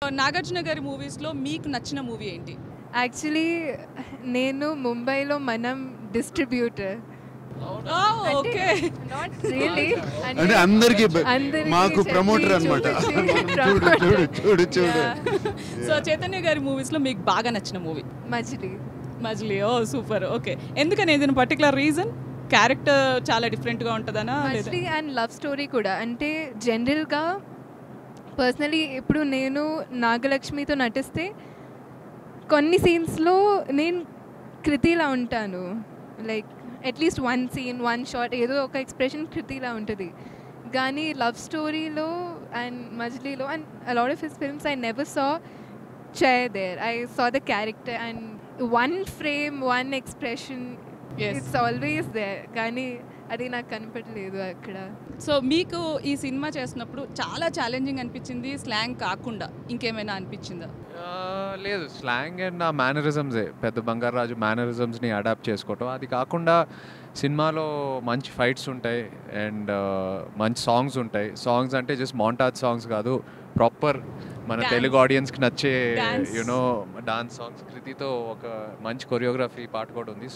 నాగార్జున గారి మూవీస్లో మీకు నచ్చిన మూవీ ఏంటి? యాక్చువల్లీ నేను ముంబైలో మనం డిస్ట్రిబ్యూటర్. ఓకే. నాట్ రియలీ అంటే అందరికి మాకు ప్రమోటర్ అనమాట. చూడు చూడు చూడు చూడు. సో చైతన్య గారి మూవీస్లో మీకు బాగా నచ్చిన movie? Majili. Majili. Oh super. Okay, ఎందుకని ఏదైనా పర్టికులర్ రీజన్? క్యారెక్టర్ చాలా డిఫరెంట్గా ఉంటుందనా? మజిలీ అండ్ లవ్ స్టోరీ కూడా. అంటే జనరల్గా పర్సనలీ ఇప్పుడు నేను నాగలక్ష్మితో నటిస్తే కొన్ని సీన్స్లో నేను కృతిలా ఉంటాను. Like at least one scene one shot ఏదో ఒక ఎక్స్ప్రెషన్ కృతిలా ఉంటుంది. కానీ లవ్ స్టోరీలో and మజిలీలో and a lot of his films I never saw chair there. I saw the character and one frame one expression it's always there. కానీ అది నాకు కనపడలేదు అక్కడ. సో మీకు ఈ సినిమా చేసినప్పుడు చాలా ఛాలెంజింగ్ అనిపించింది స్లాంగ్ కాకుండా ఇంకేమైనా అనిపించిందా? లేదు, స్లాంగ్ అండ్ ఆ మేనరిజమ్సే పెద్ద బంగారాజు మేనరిజమ్స్ని అడాప్ట్ చేసుకోవటం. అది కాకుండా సినిమాలో మంచి ఫైట్స్ ఉంటాయి అండ్ మంచి సాంగ్స్ ఉంటాయి. సాంగ్స్ అంటే జస్ట్ మౌంటాజ్ సాంగ్స్ కాదు, ప్రాపర్ మన తెలుగు ఆడియన్స్కి నచ్చే యూనో డాన్స్ సాంగ్స్. కృతితో ఒక మంచి కొరియోగ్రఫీ పాట కూడా ఉంది.